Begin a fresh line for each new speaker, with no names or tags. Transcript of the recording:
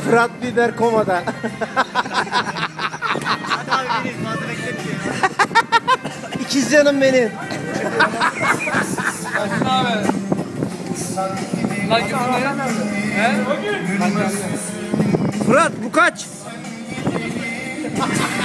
Fırat Biber komada.
Hadi abi binin, fazla bekletmeyin.
İkiz canım benim.
Ne haber? Lan gümrüğü ne? He?
Fırat bu kaç?